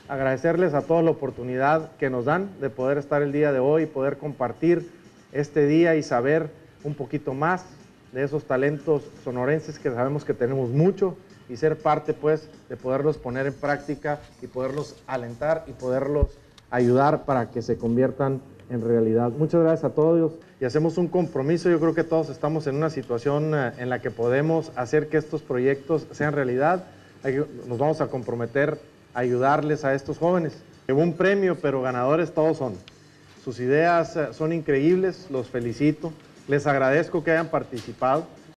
agradecerles a todos la oportunidad que nos dan de poder estar el día de hoy, poder compartir este día y saber un poquito más de esos talentos sonorenses que sabemos que tenemos mucho y ser parte pues de poderlos poner en práctica y poderlos alentar y poderlos ayudar para que se conviertan en realidad. Muchas gracias a todos y hacemos un compromiso. Yo creo que todos estamos en una situación en la que podemos hacer que estos proyectos sean realidad. Nos vamos a comprometer a ayudarles a estos jóvenes. Llevó un premio, pero ganadores todos son. Sus ideas son increíbles, los felicito. Les agradezco que hayan participado.